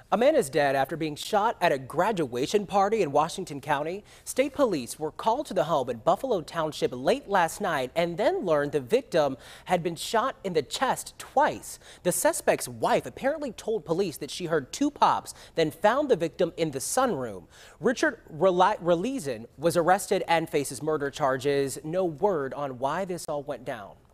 A man is dead after being shot at a graduation party in Washington County. State police were called to the home in Buffalo Township late last night and then learned the victim had been shot in the chest twice. The suspect's wife apparently told police that she heard two pops, then found the victim in the sunroom. Richard Relizin was arrested and faces murder charges. No word on why this all went down.